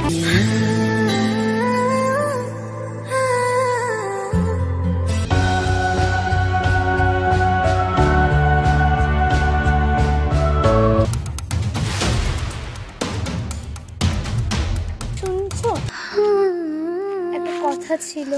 শুনছো, একটা কথা ছিল।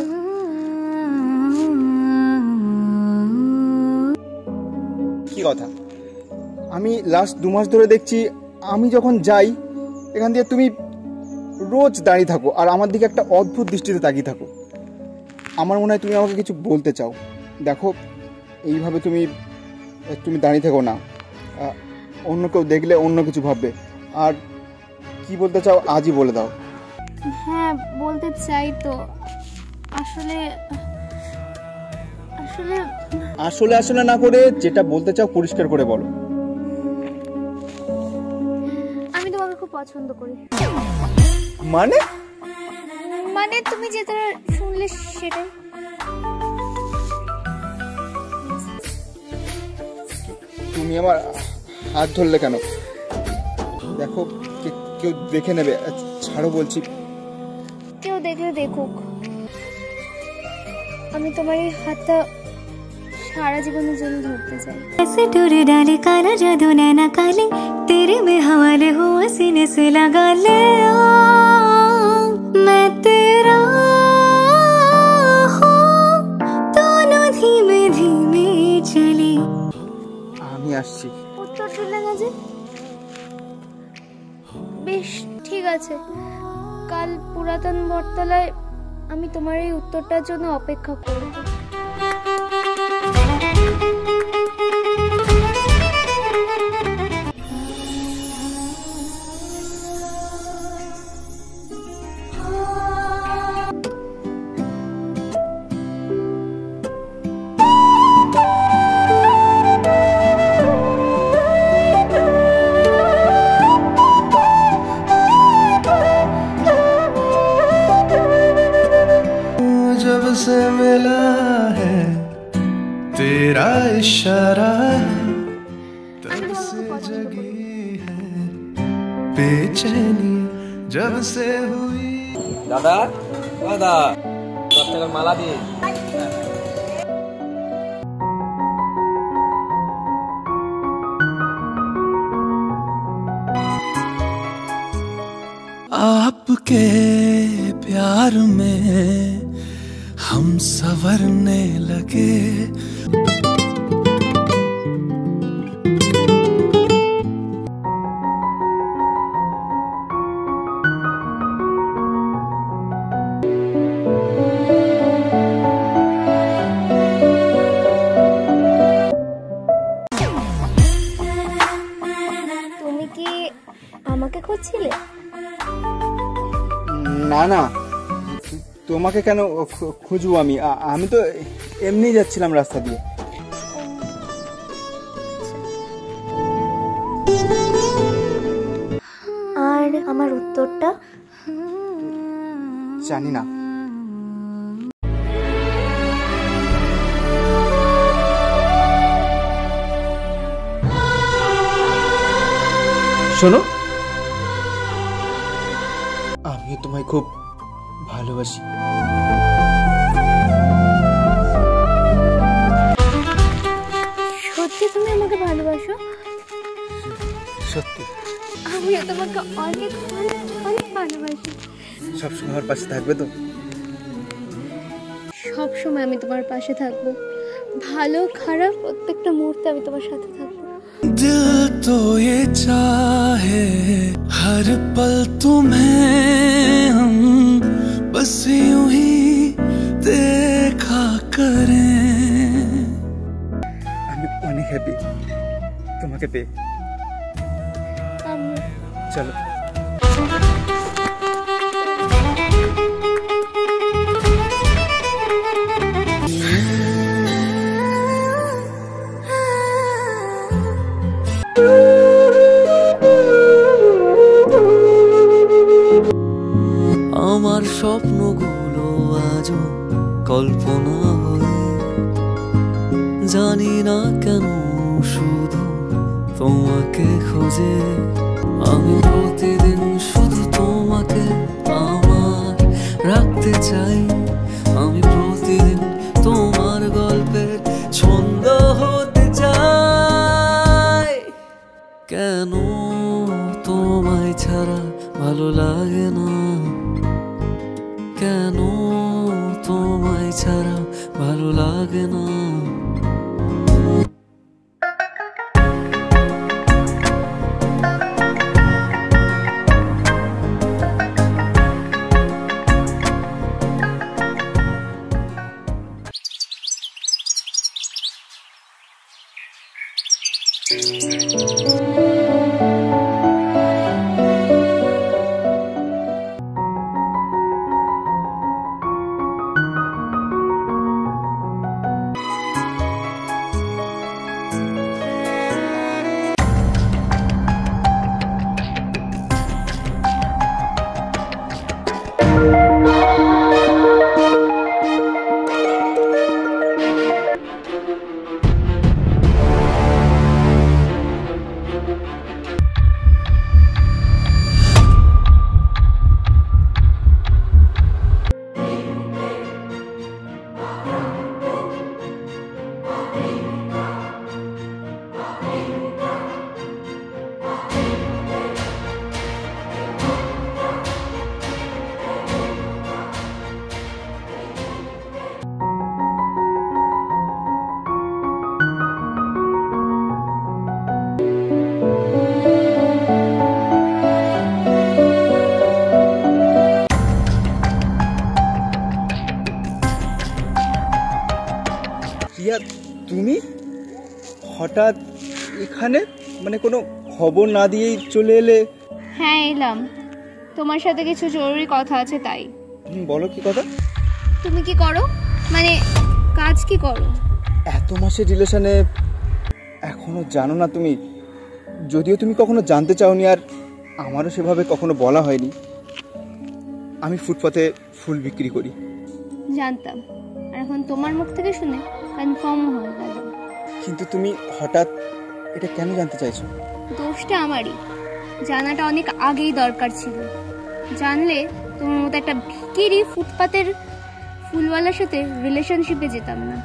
কি কথা? আমি লাস্ট 2 মাস ধরে দেখছি, আমি যখন যাই এখান দিয়ে তুমি রোজ দাঁড়িয়ে থাকো আর আমার দিকে একটা অদ্ভুত দৃষ্টিতে তাকিয়ে থাকো। আমার মনে হয় তুমি আমাকে কিছু বলতে চাও। দেখো, এইভাবে তুমি দাঁড়িয়ে থাকো না, অন্য কেউ দেখলে অন্য কিছু ভাববে। আর কি বলতে চাও আজই বলে দাও। হ্যাঁ, বলতে চাই তো। আসলে আসলে আসলে আসলে না করে যেটা বলতে চাও পরিষ্কার করে বলো। আমি তোমাকে খুব পছন্দ করি। মানে তুমি যেটা শুনলে সেটাই। তুমি আমার হাত ধরলে কেন? দেখো, কেউ দেখে নেবে। ছাড়ো বলছি। কেউ দেখলে দেখুক, আমি তোমার এই হাতটা सारा जीवन जल धरते जाए। ऐसे टूरे डाले काला जादू नैना काले, तेरे में हवाले हो सीने से लगा ले। मैं तेरा हूँ, दोनों धीमे धीमे चले। আমি আসছি। উত্তর দিলে না যে? বেশ, ঠিক আছে। কাল পুরাতন বটতলায় আমি তোমার এই উত্তরটার জন্য অপেক্ষা করব। जब से मिला है तेरा इशारा, तब से जगी है बेचैनी जब से हुई। दादा दादा 10 টাকার মালা দিয়ে। आपके प्यार में हम संवरने लगे। তুমি কি আমাকে খুঁজছিলে? না না, তোমাকে কেন খুঁজবো? আমি তো এমনি যাচ্ছিলাম রাস্তা দিয়ে। আর আমার উত্তরটা? জানি না। শোনো, আমি তোমায় খুব ভালোবাসি। সত্যি তুমি আমাকে ভালোবাসো? সত্যি। আমিও তোমাকে অনেক অনেক ভালোবাসি। সবসময় আমার পাশে থাকবে তো? সব সময় আমি তোমার পাশে থাকবো। ভালো খারাপ প্রত্যেকটা মুহূর্তে আমি তোমার সাথে থাকবো। दिल तो ये चाहे हर पल तुम्हें हम बस यूं ही देखा करें। আমি অনেক হ্যাপি তোমাকে পেয়ে। চলো। আমার স্বপ্নগুলো আজও কল্পনা হয়ে, জানি না কেন শুধু তোমাকে খোঁজে। আমি প্রতিদিন শুধু তোমাকে চাই আমি প্রতিদিন তোমার গল্পের ছন্দ হতে চাই। কেন তোমায় ছাড়া ভালো লাগে না, কেন তোমায় ছাড়া ভালো লাগে না। রিয়া, তুমি হঠাৎ এখানে, মানে কোনো খবর না দিয়েই চলে এলে? হ্যাঁ এলাম, তোমার সাথে কিছু জরুরি কথা আছে তাই। বলো কি কথা? তুমি কি করো, মানে কাজ কি করো? এত মাসের রিলেশনে এখনো জানো না তুমি? যদিও তুমি কখনো জানতে চাওনি, আর আমারও সেভাবে কখনো বলা হয়নি। আমি ফুটপাতে ফুল বিক্রি করি। জানতাম, আর এখন তোমার মুখ থেকে শুনে কনফার্ম হয়ে গেল। কিন্তু তুমি হঠাৎ এটা কেন জানতে চাইছো? দোষটা আমারই, জানাটা অনেক আগেই দরকার ছিল। জানলে তোমার মতো একটা ভিকিরি ফুটপাতের ফুলওয়ালার সাথে রিলেশনশিপে যেতাম না।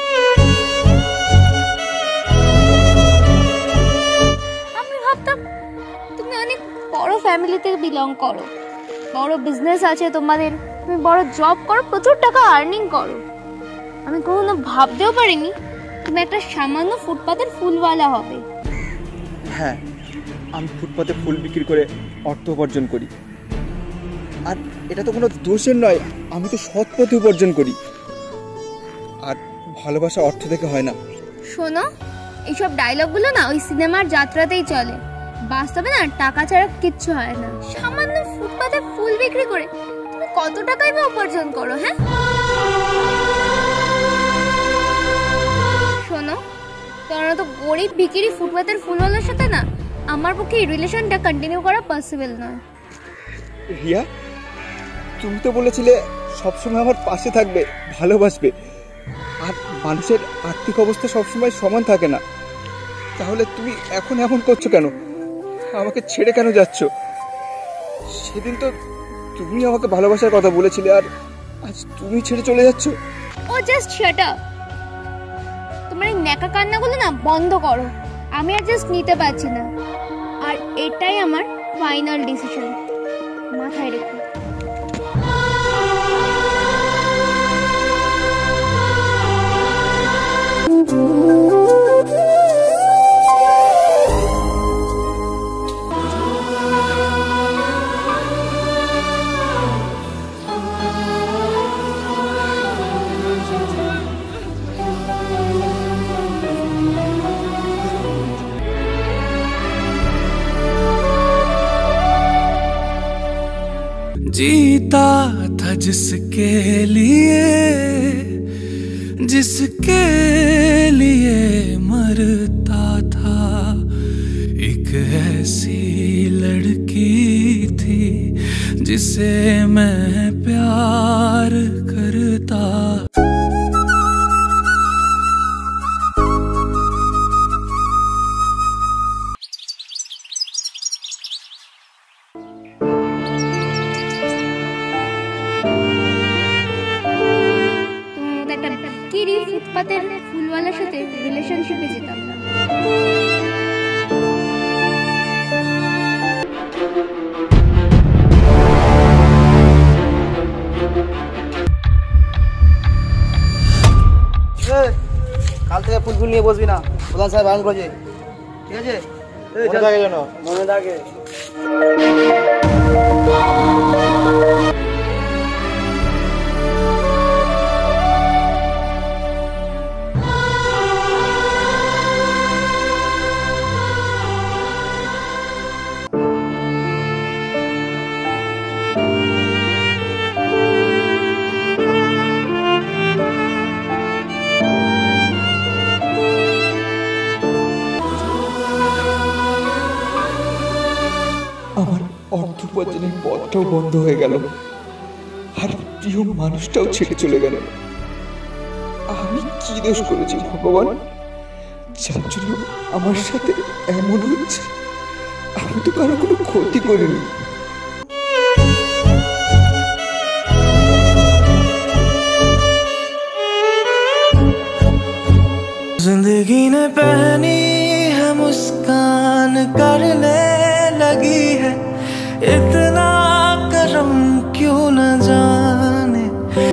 আমি ভাবতাম তুমি অনেক বড় ফ্যামিলি থেকে বিলং করো, বড় বিজনেস আছে তোমাদের, তুমি বড় জব করো, প্রচুর টাকা আর্নিং করো। আমি কখনো ভাবতেও পারিনি তুমি একটা সামান্য ফুটপাতের ফুলওয়ালা হবে। হ্যাঁ, আমি ফুটপাতে ফুল বিক্রি করে অর্থ উপার্জন করি, আর এটা তো কোনো দোষের নয়। আমি তো সৎ পথে উপার্জন করি, আর ভালোবাসা অর্থ থেকে হয় না। শোনো, এইসব ডায়লগগুলো না ওই সিনেমার যাত্রাতেই চলে, বাস্তবে না টাকা ছাড়া কিচ্ছু হয় না। সামান্য ফুটপাতে ফুল বিক্রি করে তুমি কত টাকাই বা উপার্জন করো? হ্যাঁ শোনো, তোমরা তো গরিব ভিকিরি ফুটপাতের ফুলওয়ালার সাথে না আমার পক্ষে এই রিলেশনটা কন্টিনিউ করা পসিবল নয়। রিয়া, তুমি তো বলেছিলে সবসময় আমার পাশে থাকবে, ভালোবাসবে, আর মানুষের আর্থিক অবস্থা সবসময় সমান থাকে না। তাহলে তুমি এখন এমন করছো কেন? আমাকে ছেড়ে কেন যাচ্ছ? সেদিন তো তুমি আমাকে ভালোবাসার কথা বলেছিলে, আর আজ তুমি ছেড়ে চলে যাচ্ছ। ও জাস্ট শাট আপ, তোমার এই ন্যাকা কান্নাগুলো না বন্ধ করো। আমি আর জাস্ট নিতে পারছি না, আর এটাই আমার ফাইনাল ডিসিশন, মাথায় রেখো। जीता था जिसके लिए मरता था। एक ऐसी लड़की थी जिसे मैं प्यार करता। ভিখিরি ফুটপাতের ফুলওয়ালার সাথে রিলেশনশিপে যেতাম না। কাল থেকে ফুল নিয়ে বসবি না, প্রধান সাহেব বারণ করেছে, ঠিক আছে? মনে থাকে যেন, মনে থাকে। আমার অর্থ উপার্জনের পথটাও বন্ধ হয়ে গেল, আর প্রিয় মানুষটাও ছেড়ে চলে গেল। আমি কি দোষ করেছি ভগবান, যার জন্য আমার সাথে এমন হচ্ছে? আমি তো কারো কোনো ক্ষতি করিনি। जिंदगी ने पहनी है मुस्कान करने लगी है, इतना करम क्यों न जाने।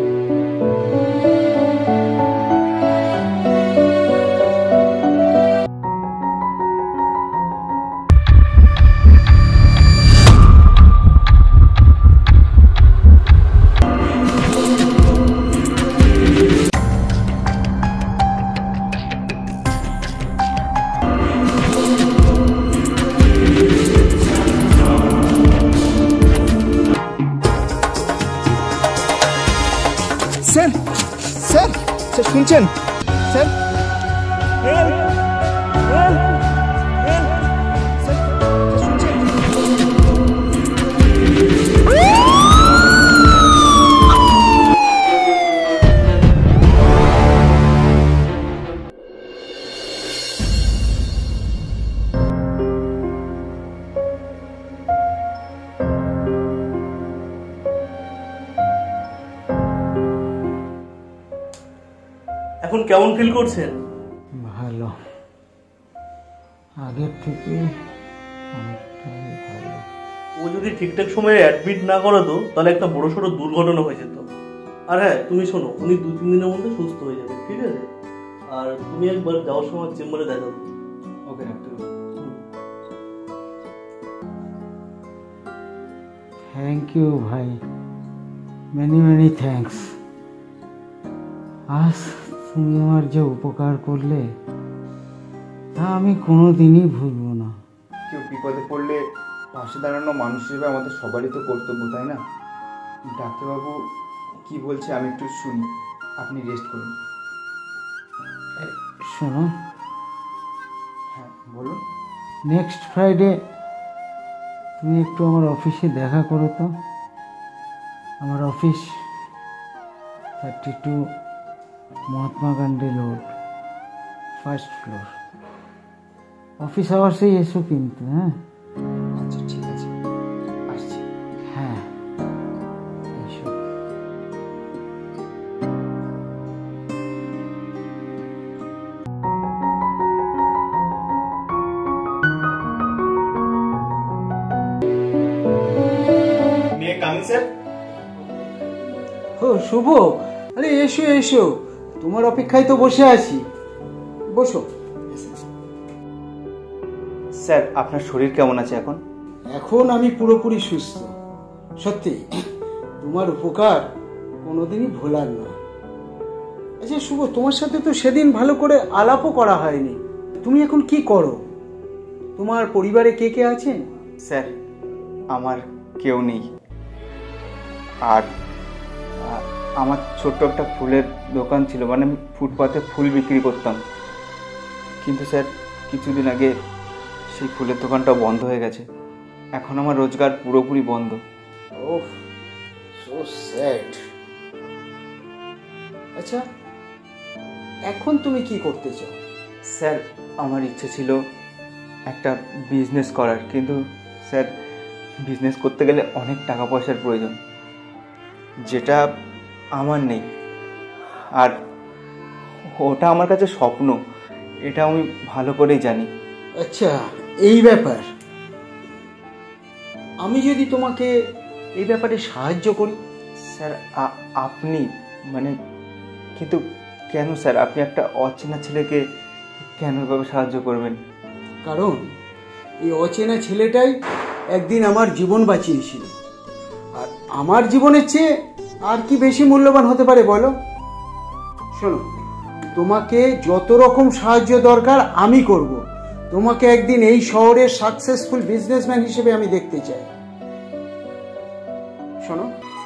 স্যার স্যার স্যার শুনছেন? স্যার এখন কেমন ফিল করছেন? ভালো, আগের থেকে অনেকটাই ভালো। ও যদি ঠিকঠাক সময়ে অ্যাডমিট না করাতো তাহলে একটা বড়সড় দুর্ঘটনা হয়ে যেত। আর হ্যাঁ, তুমি শোনো, উনি 2-3 দিনের মধ্যে সুস্থ হয়ে যাবে, ঠিক আছে? আর তুমি একবার যাওয়ার সময় চেম্বারে দেখা করো। Okay doctor. থ্যাংক ইউ ভাই, মেনি মেনি থ্যাঙ্কস। আজ তুমি আমার যে উপকার করলে তা আমি কোনো দিনই ভুলব না। কেউ বিপদে পড়লে পাশে দাঁড়ানো মানুষ হিসেবে আমাদের সবারই তো কর্তব্য, তাই না? ডাক্তারবাবু কি বলছে আমি একটু শুনি, আপনি রেস্ট করুন। শোনো, হ্যাঁ বলুন। নেক্সট ফ্রাইডে তুমি একটু আমার অফিসে দেখা করো তো। আমার office 32 Mahatma Gandhi road, 1st floor. Office আওয়ার্সেই এসো কিন্তু। হ্যাঁ আচ্ছা ঠিক আছে, আসছি। হ্যাঁ এসো। মে কামিং স্যার? ও শুভ, আরে এসো এসো, তোমার অপেক্ষায় তো বসে আছি, বসো। স্যার আপনার শরীর কেমন আছে এখন? এখন আমি পুরোপুরি সুস্থ। সত্যি তোমার উপকার কোনোদিনই ভোলার নয়। আচ্ছা শুভ, তোমার সাথে তো সেদিন ভালো করে আলাপও করা হয়নি। তুমি এখন কি করো? তোমার পরিবারে কে কে আছেন? স্যার আমার কেউ নেই, আর আমার ছোট্ট একটা ফুলের দোকান ছিল, মানে ফুটপাতে ফুল বিক্রি করতাম, কিন্তু স্যার কিছুদিন আগে সেই ফুলের দোকানটা বন্ধ হয়ে গেছে। এখন আমার রোজগার পুরোপুরি বন্ধ। Oh, so sad. আচ্ছা এখন তুমি কি করতে চাও? স্যার আমার ইচ্ছে ছিল একটা বিজনেস করার, কিন্তু স্যার বিজনেস করতে গেলে অনেক টাকা পয়সার প্রয়োজন, যেটা আমার নেই। আর ওটা আমার কাছে স্বপ্ন, এটা আমি ভালো করেই জানি। আচ্ছা, এই ব্যাপার। আমি যদি তোমাকে এই ব্যাপারে সাহায্য করি? স্যার আপনি মানে, কিন্তু কেন স্যার? আপনি একটা অচেনা ছেলেকে কেন এভাবে সাহায্য করবেন? কারণ এই অচেনা ছেলেটাই একদিন আমার জীবন বাঁচিয়েছিল, আর আমার জীবনের চেয়ে আর কি বেশি মূল্যবান হতে পারে বলো? শোনো, তোমাকে যত রকম সাহায্য দরকার আমি করব। তোমাকে একদিন এই শহরের সাকসেসফুল বিজনেসম্যান হিসেবে আমি দেখতে চাই। শোনো,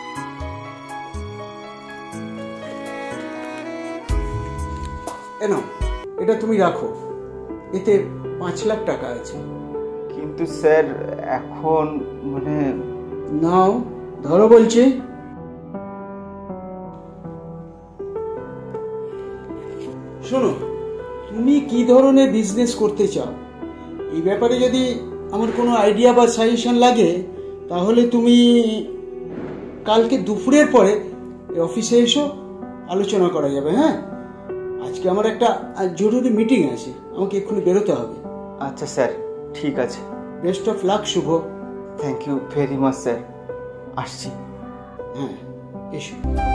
এটা তুমি রাখো, এতে 5 লাখ টাকা আছে। কিন্তু স্যার এখন মানে... নাও, ধরো বলছি। শোনো, তুমি কি ধরনের বিজনেস করতে চাও এই ব্যাপারে যদি আমার কোনো আইডিয়া বা সাজেশন লাগে, তাহলে তুমি কালকে দুপুরের পরে অফিসে এসো, আলোচনা করা যাবে। হ্যাঁ, আজকে আমার একটা জরুরি মিটিং আছে, আমাকে এক্ষুনি বেরোতে হবে। আচ্ছা স্যার, ঠিক আছে। Best of luck Shubho. Thank you very much sir, আসছি। হ্যাঁ, এসো।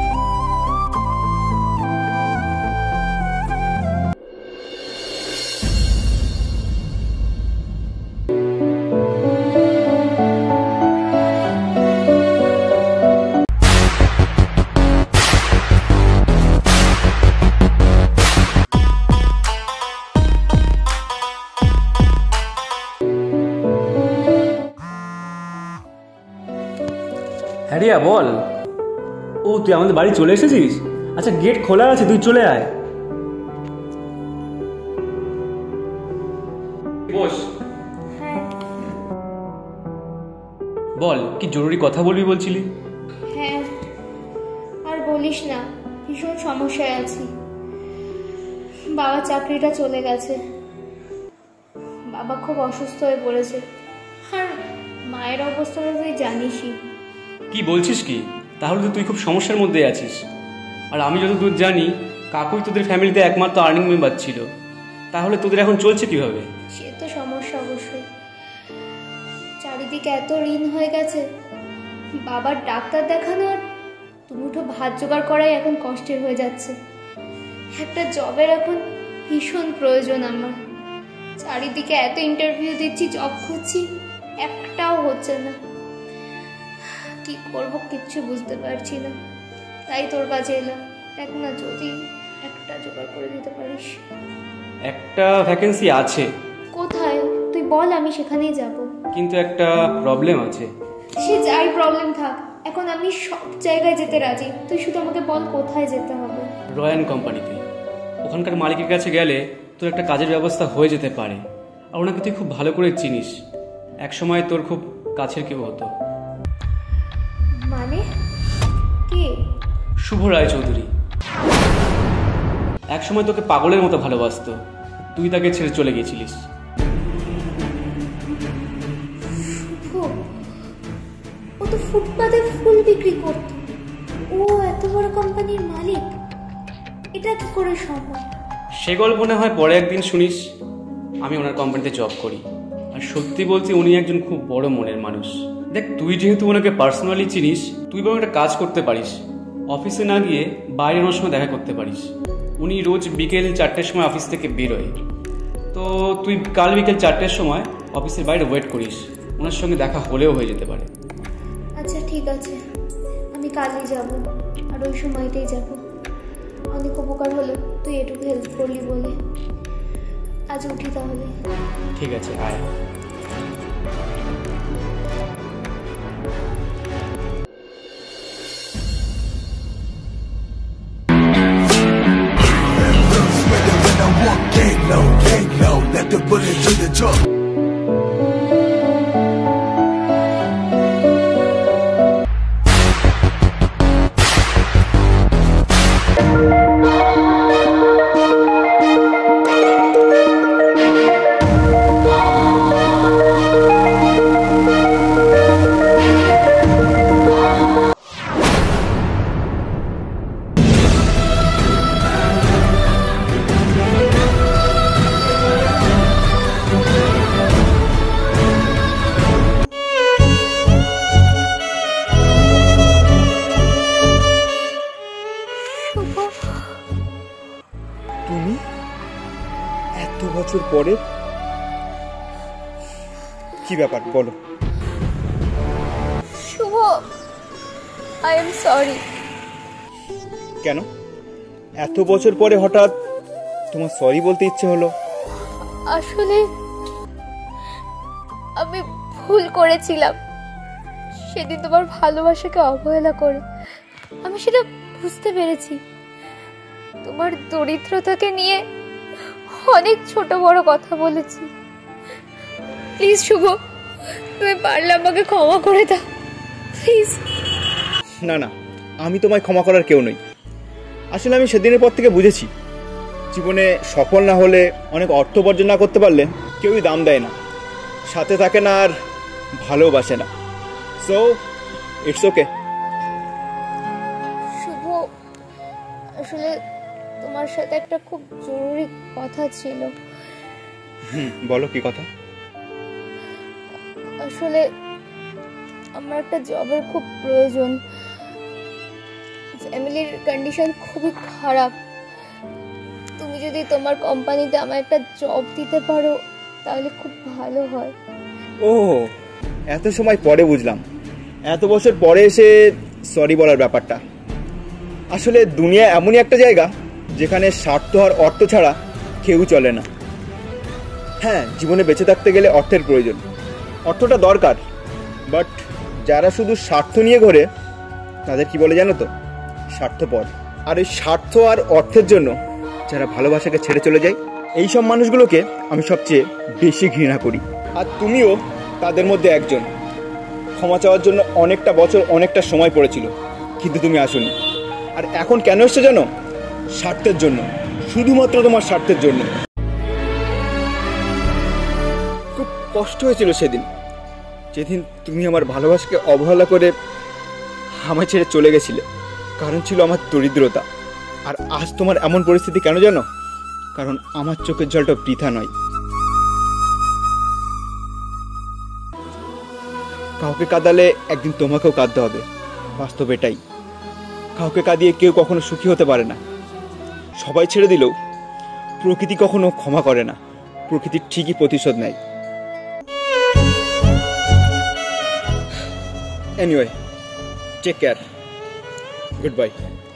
হ্যাঁ রিয়া, বল। ও, তুই আমাদের বাড়ি চলে এসেছিস? আচ্ছা, গেট খোলা আছে, তুই চলে আয়। বস। বল, কি জরুরি কথা বলবি বলছিলি? হ্যাঁ, আর বলিস না, ভীষণ সমস্যায় আছি। বাবার চাকরিটা চলে গেছে, বাবা খুব অসুস্থ হয়ে পড়েছে, আর মায়ের অবস্থাটা তুই জানিসই। কি বলছিস কি? তাহলে তো তুই খুব সমস্যার মধ্যে আছিস। আর আমি যতদূর জানি, কাকুই তোদের ফ্যামিলিতে একমাত্র আর্নিং মেম্বার ছিল। তাহলে তোদের এখন চলছে কিভাবে? সে তো সমস্যা অবশ্যই, চারিদিকে এত ঋণ হয়ে গেছে, বাবার ডাক্তার দেখানো আর দুমুঠো ভাত জোগাড় করাই এখন কষ্টের হয়ে যাচ্ছে। একটা জবের এখন ভীষণ প্রয়োজন আমার। চারিদিকে এত ইন্টারভিউ দিচ্ছি, জব খুঁজছি, একটাও হচ্ছে না। কি করব কিচ্ছু বুঝতে পারছি না, তাই তোর কাছে এলাম। দেখ না, যদি একটা জোগাড় করে দিতে পারিস। একটা ভ্যাকেন্সি আছে। কোথায়? তুই বল, আমি সেখানেই যাব। কিন্তু একটা প্রবলেম আছে। সে যাই প্রবলেম থাক, এখন আমি সব জায়গায় যেতে রাজি। তুই শুধু আমাকে বল কোথায় যেতে হবে। রয়্যাল কোম্পানিতে। ওখানকার মালিকের কাছে গেলে তোর একটা কাজের ব্যবস্থা হয়ে যেতে পারে। আর ওনাকে তুই খুব ভালো করে চিনিস, এক সময় তোর খুব কাছের কেউ হতো। মানে কে? শুভ রায়চৌধুরী। এক সময় তোকে পাগলের মতো ভালোবাসতো, তুই তাকে ছেড়ে চলে গেছিলিস। শুভ? ও তো ফুটপাতে ফুল বিক্রি করত। ও এত বড় কোম্পানির মালিক, এটা কি করে সম্ভব? সে গল্প না হয় পরে একদিন শুনিস। আমি ওনার কোম্পানিতে জব করি, আর সত্যি বলছি উনি একজন খুব বড় মনের মানুষ। দেখ, তুই যেহেতু ওনাকে পার্সোনালি চিনিস, তুই বরং একটা কাজ করতে পারিস, অফিসে না গিয়ে বাইরে ওনার সময় দেখা করতে পারিস। উনি রোজ বিকেল 4টের সময় অফিস থেকে বেরোয়, তো তুই কাল বিকেল 4টের সময় অফিসের বাইরে ওয়েট করিস, ওনার সঙ্গে দেখা হলেও হয়ে যেতে পারে। আচ্ছা ঠিক আছে, আমি কালই যাব, আর ওই সময়টাই যাব। অনেক উপকার হলো তুই এটুকু হেল্প করলি বলে। আজ উঠি তাহলে। ঠিক আছে, আয়। Let the bullet to the jaw. বছর পরে? কি ব্যাপার বলো। Shubho, I am sorry. কেন এত বছর পরে হঠাৎ তোমার সরি বলতে ইচ্ছে হলো? আসলে আমি ভুল করেছিলাম সেদিন তোমার ভালোবাসাকে অবহেলা করে। আমি সেটা বুঝতে পেরেছি। তোমার দরিদ্রতাকে নিয়ে অনেক ছোট বড় কথা বলেছি। প্লিজ শুভ, তুমি পারলে আমাকে ক্ষমা করে দাও প্লিজ। না না, আমি তোমায় ক্ষমা করার কেউ নই। আসলে আমি সেদিনের পর থেকে বুঝেছি জীবনে সফল না হলে, অনেক অর্থ উপার্জন না করতে পারলে কেউই দাম দেয় না, সাথে থাকে না, আর ভালোবাসে না। So it's okay. শুভ, আসলে তোমার সাথে একটা খুব জরুরি কথা ছিল। বলো কি কথা? আসলে আমার একটা জবের খুব প্রয়োজন। ফ্যামিলির কন্ডিশন খুবই খারাপ। তুমি যদি তোমার কোম্পানিতে আমার একটা জব দিতে পারো তাহলে খুব ভালো হয়। ও, এত সময় পরে বুঝলাম, এত বছর পরে এসে সরি বলার ব্যাপারটা। আসলে দুনিয়া এমনই একটা জায়গা যেখানে স্বার্থ আর অর্থ ছাড়া কেউ চলে না। হ্যাঁ, জীবনে বেঁচে থাকতে গেলে অর্থের প্রয়োজন, অর্থটা দরকার, বাট যারা শুধু স্বার্থ নিয়ে ঘোরে তাদের কি বলে জানো তো? স্বার্থপর। আর এই স্বার্থ আর অর্থের জন্য যারা ভালোবাসাকে ছেড়ে চলে যায়, এই সব মানুষগুলোকে আমি সবচেয়ে বেশি ঘৃণা করি। আর তুমিও তাদের মধ্যে একজন। ক্ষমা চাওয়ার জন্য অনেকটা বছর, অনেকটা সময় পড়েছিল, কিন্তু তুমি আসোনি। আর এখন কেন এসছো জানো? স্বার্থের জন্য, শুধুমাত্র তোমার স্বার্থের জন্য। খুব কষ্ট হয়েছিল সেদিন, যেদিন তুমি আমার ভালোবাসাকে অবহেলা করে আমায় ছেড়ে চলে গেছিলে। কারণ ছিল আমার দরিদ্রতা। আর আজ তোমার এমন পরিস্থিতি কেন জানো? কারণ আমার চোখের জলটা বৃথা নয়। কাউকে কাঁদালে একদিন তোমাকেও কাঁদতে হবে, বাস্তব এটাই। কাউকে কাঁদিয়ে কেউ কখনো সুখী হতে পারে না। সবাই ছেড়ে দিলেও প্রকৃতি কখনো ক্ষমা করে না, প্রকৃতি ঠিকই প্রতিশোধ নেয়। Anyway, take care, good by.